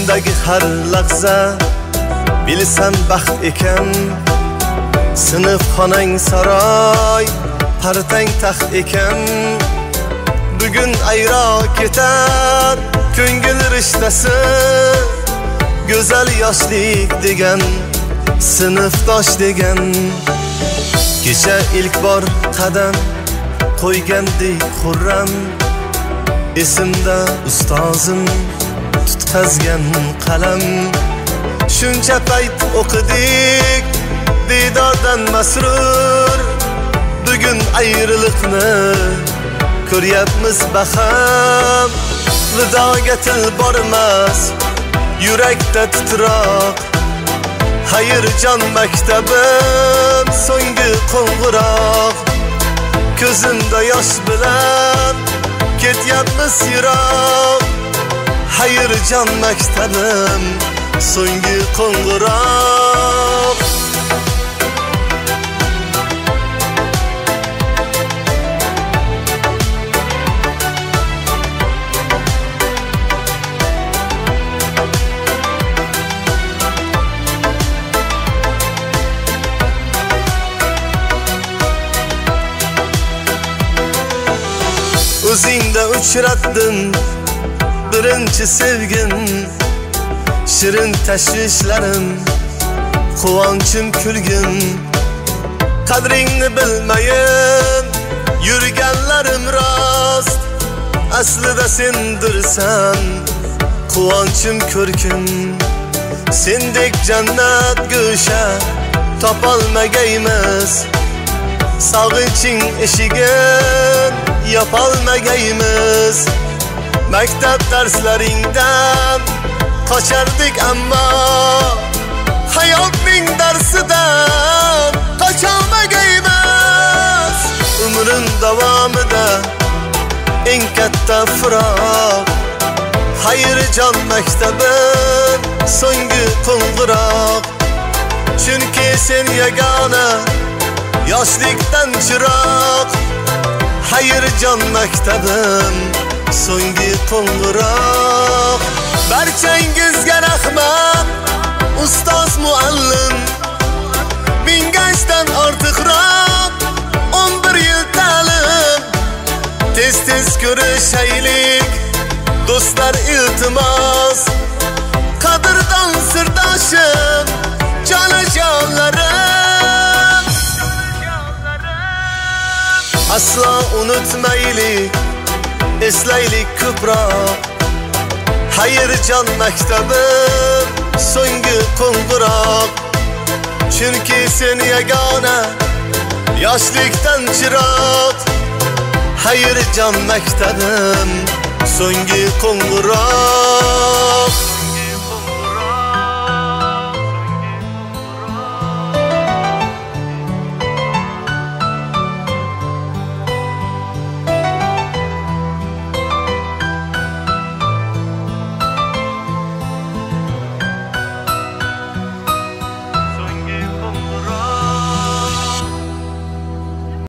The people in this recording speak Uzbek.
Kundagi har lahza bilsam baxt ekan. Sinfxonang saroy, partang taxt ekan. Bugun ayro ketar ko'ngil rishtasi, go'zal yoshlik degan, sinfdosh degan. Kecha ilk bor qadam qo'ygandek xurram, esimda ustozim tutqazgan qalam. Shuncha payt o'qidik didordan masrur, bugun ayriliqni ko'ryapmiz baham. Vidoga til bormas, yurakda titroq. Hayirjon maktabim so'nggi qo'ng'iroq. Ko'zimda yosh bilan ketyapmiz yiroq. Hayirjon maktabim so'nggi qo'ng'iroq. O'zingda uchratdim birinchi sevgim, shirin tashvishlarim, quvonchim kulgim. Qadringni bilmayin yurganlarim rost, aslida sendirsan quvonchim ko'rkim. Sendek jannat go'sha topolmagaymiz, sog'inching eshigin yopolmagaymiz. Maktab darslaringdan qochardik ammo hayotning darsidan qocholmagaymiz. Umrim davomida eng katta firoq, Hayirjon maktabim so'nggi qo'ng'iroq. Chunki sen yagona yoshlikdan chiroq. Hayirjon maktabim so'nggi qo'ng'iroq. Barchangizga rahmat ustoz muallim, mingashdan ortiqroq 11 yil ta'lim. Tez ko'rishaylik do'stlar iltimos, qadrdon sirdoshim, jonajonlarim. Aslo unutmaylik, eslaylik ko'proq. Hayirjon maktabim so'nggi qo'ng'iroq. Chunki sen yagona yoshlikdan chiroq. Hayirjon maktabim so'nggi qo'ng'iroq.